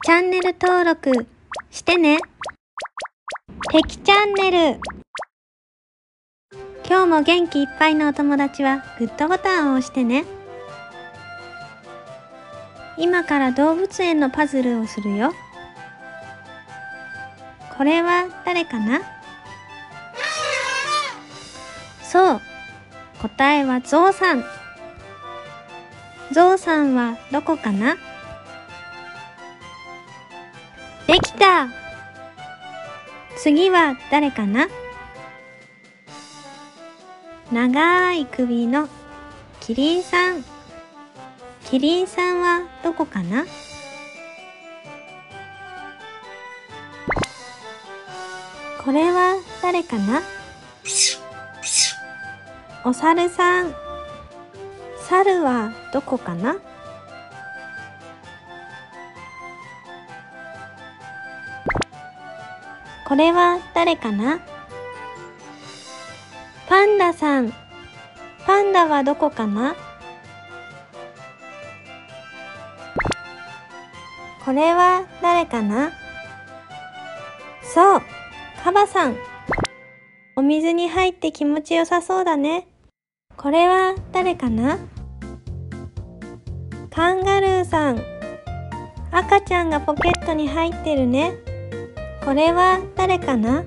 チャンネル登録してね。てきチャンネル。今日も元気いっぱいのお友達はグッドボタンを押してね。今から動物園のパズルをするよ。これは誰かな？そう、答えはゾウさん。ゾウさんはどこかな？できた！次は誰かな？長い首のキリンさん。キリンさんはどこかな？これは誰かな？お猿さん。猿はどこかな？これは誰かな？パンダさん。パンダはどこかな？これは誰かな？そう、カバさん。お水に入って気持ちよさそうだね。これは誰かな？カンガルーさん。赤ちゃんがポケットに入ってるね。これは誰かな？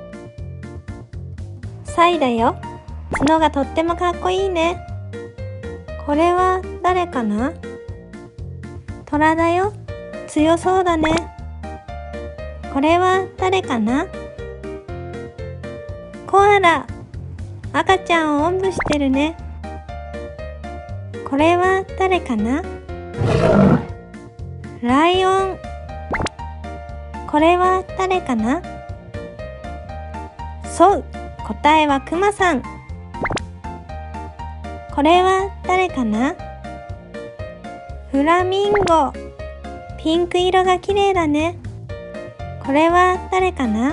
サイだよ。角がとってもかっこいいね。これは誰かな？トラだよ。強そうだね。これは誰かな？コアラ。赤ちゃんをおんぶしてるね。これは誰かな？ライオン。これは誰かな？そう、答えはクマさん。これは誰かな？フラミンゴ。ピンク色が綺麗だね。これは誰かな？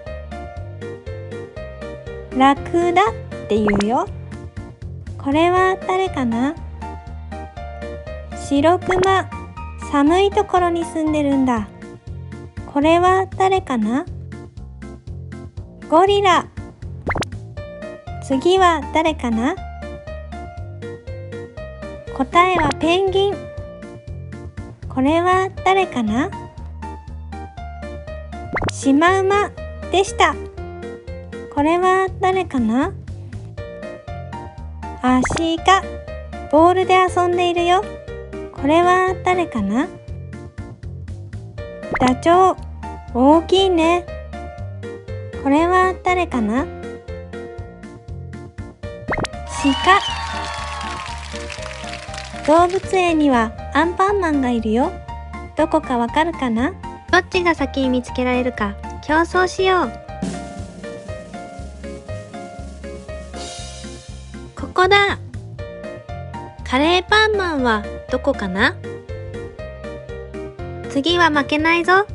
ラクダって言うよ。これは誰かな？シロクマ。寒いところに住んでるんだ。これは誰かな？ゴリラ。次は誰かな？答えはペンギン。これは誰かな？シマウマでした。これは誰かな？アシカ。ボールで遊んでいるよ。これは誰かな？ダチョウ。大きいね。これは誰かな？鹿。動物園にはアンパンマンがいるよ。どこかわかるかな？どっちが先に見つけられるか競争しよう。ここだ。カレーパンマンはどこかな？次は負けないぞ。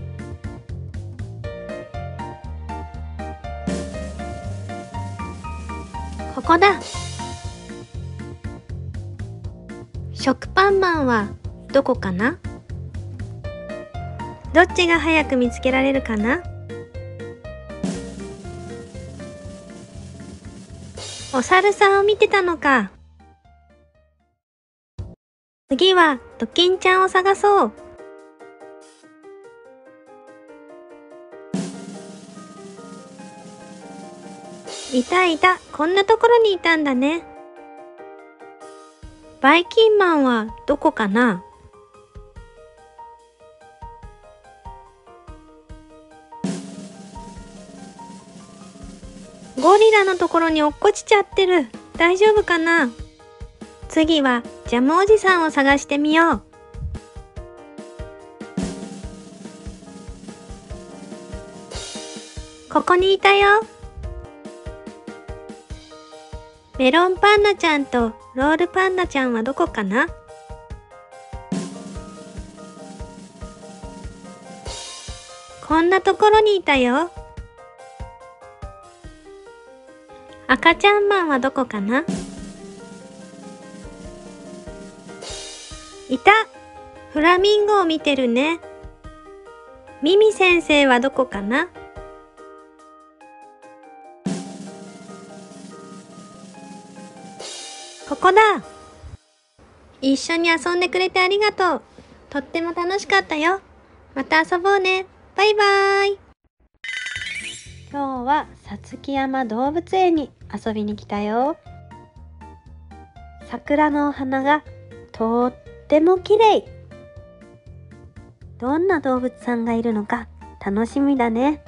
ここだ。食パンマンはどこかな？どっちが早く見つけられるかな？お猿さんを見てたのか。次はドキンちゃんを探そう。いたいた、こんなところにいたんだね。バイキンマンはどこかな？ゴリラのところに落っこちちゃってる。大丈夫かな？次はジャムおじさんを探してみよう。ここにいたよ。メロンパンナちゃんとロールパンナちゃんはどこかな？こんなところにいたよ。赤ちゃんマンはどこかな？いた！フラミンゴを見てるね。 ミミ先生はどこかな？ここだ。一緒に遊んでくれてありがとう。とっても楽しかったよ。また遊ぼうね。バイバーイ。今日はさつき山動物園に遊びに来たよ。桜のお花がとっても綺麗。どんな動物さんがいるのか楽しみだね。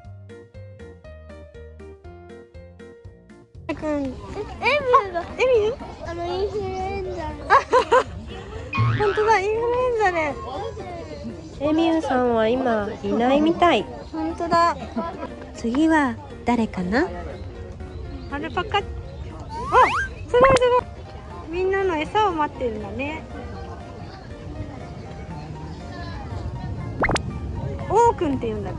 エミューだ。エミュー？ インフルエンザ。 本当だ、インフルエンザで。エミューさんは今いないみたい。本当だ。次は誰かな？アルパカ。あ、すごいすごい。みんなの餌を待ってるんだね。オーくんって言うんだって。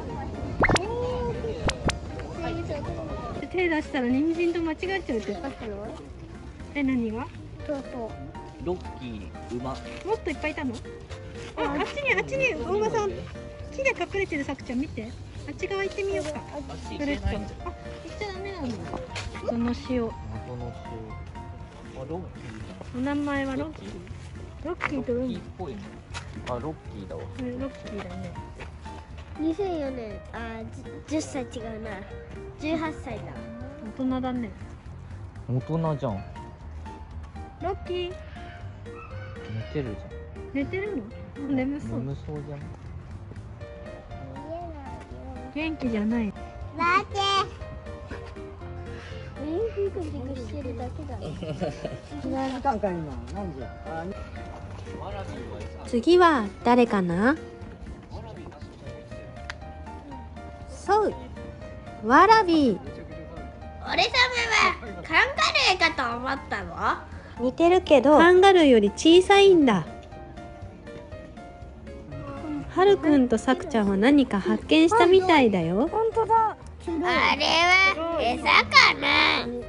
手出したら人参と間違っちゃうって。え、何が？ ロッキー、馬。 もっといっぱいいたの？あっちに、大場さん。木で隠れてるさくちゃん見て。あっち側行ってみようか。ぐるっと。あ、行っちゃダメなの。その塩。お名前はロッキー。ロッキーと海。 あ、ロッキーだわ。 ロッキーだね。 2004年、10歳違うな。18歳だ。 大人だね。 大人じゃん。 ロッキー。 寝てるじ寝てるの？眠ゃん。 そう。 眠そうじゃん。 元気じゃない。 待って。ピクピクしてるだけだ。 次は誰かな？そう、ワラビー。 俺様はカンガルーかと思ったの？ 似てるけどカンガルーより小さいんだ。はるくんとさくちゃんは何か発見したみたいだよ。本当だ。 あれは餌かな？うん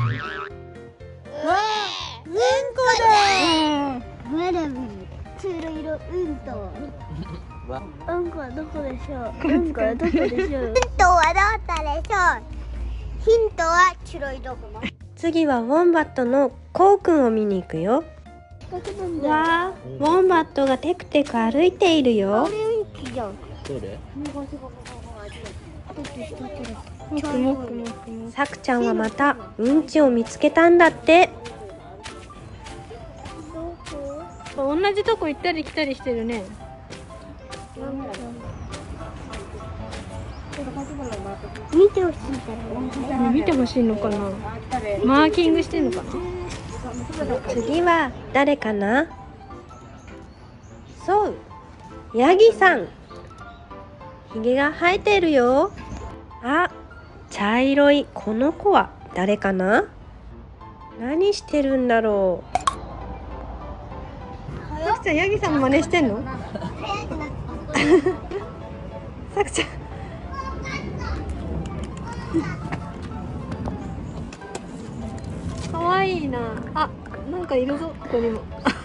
こだ。ワラビー、黄色色うんと。うんこはどこでしょう？うんこはどこでしょう？ヒントはどこでしょう？ヒントは白いどこも。 次はウォンバットのコウくんを見に行くよ。わあ、ウォンバットがテクテク歩いているよ。 どれ？ さくちゃんはまたうんちを見つけたんだって。同じとこ行ったり来たりしてるね。 見てほしいから。 見てほしいのかな。マーキングしてんのかな。次は誰かな？そう、ヤギさん。ひげが生えてるよ。あ、茶色いこの子は誰かな？何してるんだろう。さくちゃん、ヤギさんの真似してんの？さくちゃん。可愛いな。あ、なんかいるぞ、ここにも。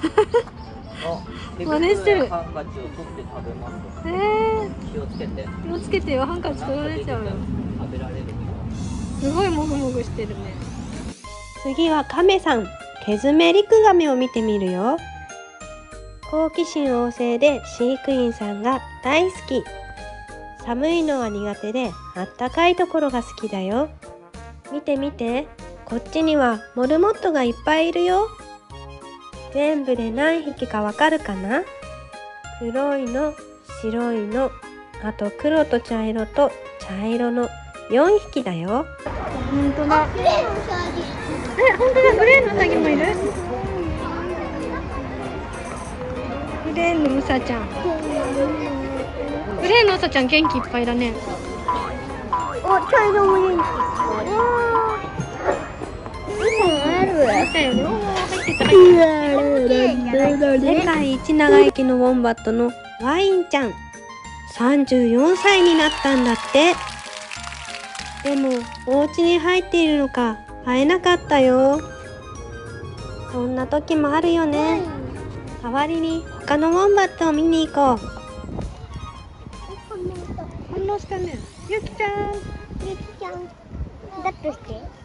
真似してる。 ハンカチを取って食べます。気をつけて。 気をつけてよ、ハンカチ取られちゃうよ。 食べられる。 すごいもぐもぐしてるね。次はカメさん、ケズメリクガメを見てみるよ。好奇心旺盛で飼育員さんが大好き。寒いのは苦手であったかいところが好きだよ。見て見て、こっちにはモルモットがいっぱいいるよ。全部で何匹かわかるかな？黒いの、白いの、あと黒と茶色と茶色の4匹だよ。本当だ。 グレーのウサギ。 本当だ、グレーのウサギもいる。グレーのウサちゃん。グレーのウサちゃん元気いっぱいだね。 お、茶色も元気。 世界一長生きのウォンバットのワインちゃん。34歳になったんだって。でもお家に入っているのか会えなかったよ。そんな時もあるよね。代わりに他のウォンバットを見に行こう。 ましたね。ゆきちゃん。 ゆきちゃん、だっとして。